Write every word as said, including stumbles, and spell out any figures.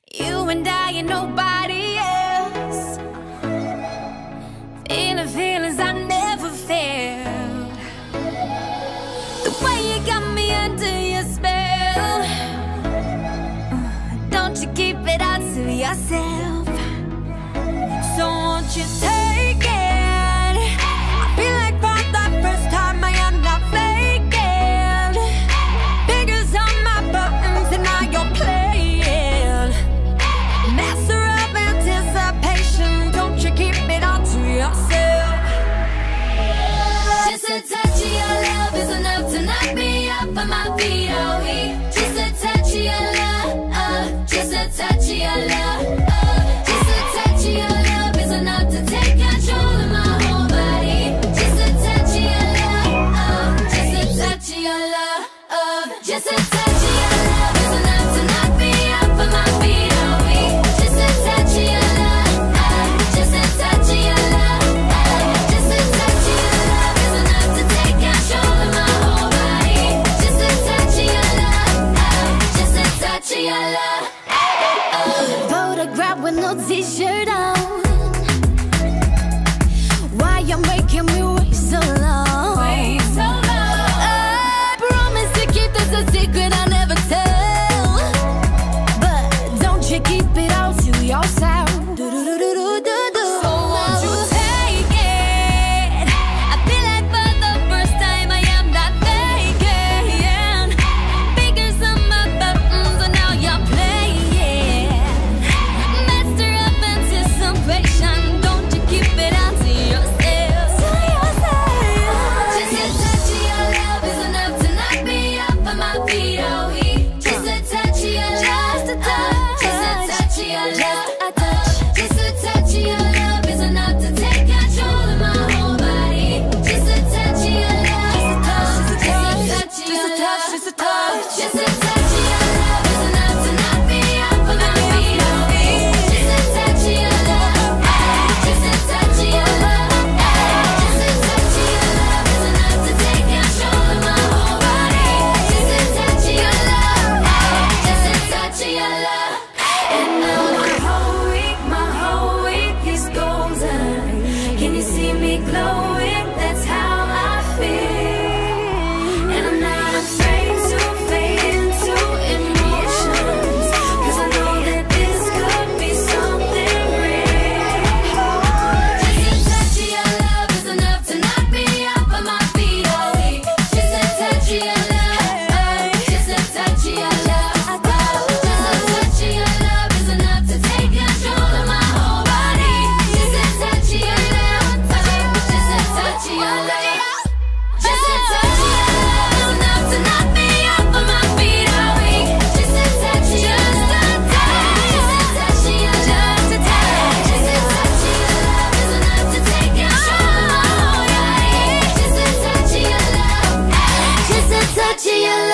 You and I and nobody else. Feeling feelings I never felt. The way you got me under your spell. Don't you keep it all to yourself. So won't you take it? I feel like for the first time I am not faking. Fingers on my buttons and now you're playing. Master of anticipation. Don't you keep it all to yourself. Just a touch of your love is enough to knock me up on my feet, oh he. Just a touch of your love, uh, just a touch of your love, uh, just a touch of your love is enough to take control of my whole body. Just a touch of your love, uh, just a touch of your love, uh, just a touch of your love is enough to knock me up on my feet, oh we. Just a touch of your love, uh, just a touch of your love, uh, just a touch of your love is enough to take control of my whole body. Just a touch of your love, uh, just a touch of your love. Photograph with no t-shirt on. Why you making me wait so long? Wait so long. I promise to keep this a secret I never tell. But don't you keep it all to yourself. Do do do do do do do. So won't you take it? I feel like for the first time I am not faking. Fingers on my buttons and now you're playing. Master of anticipation. Don't you keep it all to yourself. To yourself. Just a touch of your love is enough to knock me up on my feet, oh he. Just a touch of your love, just a touch, just a touch of your love, just a touch of your love is enough to take control of my whole body. Just a touch of your love, just a touch, just a touch, just a touch, just a touch of your love is enough to knock me up on my feet, oh he. Just a touch of your love, just a touch of your love, just a touch of your love is enough to take control of my whole body. Just a touch of your love, just a touch of your love. And now my whole week, my whole week is golden. Can you see me glowing? That's how I feel. And I'm not afraid to fade into emotions, 'cause I know that this could be something real. Just a touch of your love is enough to knock me up on my feet, oh we. Just a touch of your love, just a touch of your love, just a touch of your love is enough to take control of my whole body. Just a touch of your love, just a touch of your love, just a touch of your love is enough to knock me up on my feet, oh we. Just a touch of your love, just a touch of your love, just a touch of your love is enough to take control of my whole body. Just a touch of your love, just a touch of your love.